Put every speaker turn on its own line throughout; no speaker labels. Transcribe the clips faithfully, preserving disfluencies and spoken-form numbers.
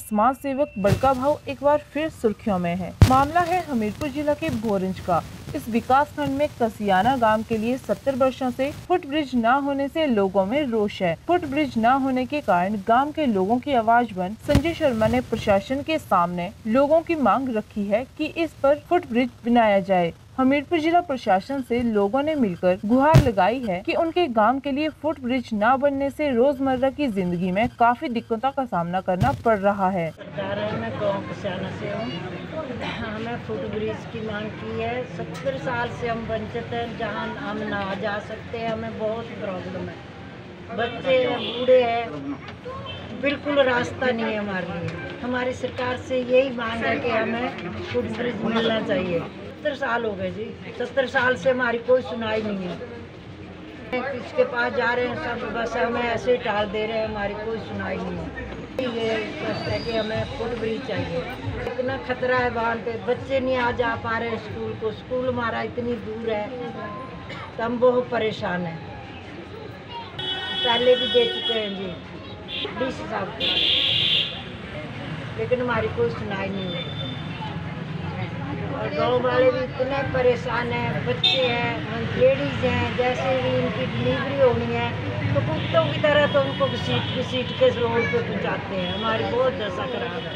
समाज सेवक बड़का भाव एक बार फिर सुर्खियों में है। मामला है हमीरपुर जिला के भोरंज का। इस विकास खंड में कसियाना गांव के लिए सत्तर वर्षों से फुट ब्रिज न होने से लोगों में रोष है। फुट ब्रिज न होने के कारण गांव के लोगों की आवाज बन संजय शर्मा ने प्रशासन के सामने लोगों की मांग रखी है कि इस पर फुट ब्रिज बनाया जाए। हमीरपुर जिला प्रशासन से लोगों ने मिलकर गुहार लगाई है कि उनके गांव के लिए फुट ब्रिज न बनने से रोजमर्रा की जिंदगी में काफी दिक्कतों का सामना करना पड़ रहा है।
मैं गाँव कसियाना से हूँ। हमें फुट ब्रिज की मांग की है। सत्तर साल से हम वंचित हैं, जहाँ हम ना जा सकते हैं। हमें बहुत प्रॉब्लम है, बच्चे हैं, बूढ़े हैं, बिल्कुल रास्ता नहीं है हमारे लिए। हमारी सरकार से यही मांग है कि हमें फुट ब्रिज मिलना चाहिए। सत्तर साल हो गए जी, सत्तर साल से हमारी कोई सुनाई नहीं है। किसके पास जा रहे हैं सब, बस हमें ऐसे टाल दे रहे हैं, हमारी कोई सुनाई नहीं है। ये रिक्वेस्ट है कि हमें फुट ब्रिज चाहिए। इतना खतरा है वहाँ पे, बच्चे नहीं आ जा पा रहे स्कूल को, स्कूल हमारा इतनी दूर है, तो हम बहुत परेशान हैं। पहले भी दे चुके हैं जी बीस साल के, लेकिन हमारी कोई सुनाई नहीं है। और गाँव वाले भी इतने परेशान हैं, बच्चे हैं, लेडीज़ हैं, जैसे भी इनकी डिलीवरी होनी है तो कुत्तों की तरह तो उनको घसीट घसीट के रोड पे पहुँचाते हैं। हमारी बहुत दशा खराब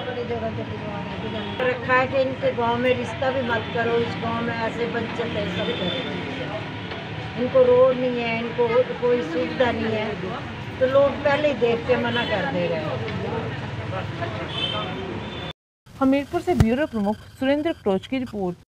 है। रखा है कि इनके गांव में रिश्ता भी मत करो, इस गांव में ऐसे बच्चे है सब करो। इनको रोड नहीं है, इनको कोई सुविधा नहीं है, तो लोग पहले ही देख के मना कर दे रहे हैं।
हमीरपुर से ब्यूरो प्रमुख सुरेंद्र क्रोच की रिपोर्ट।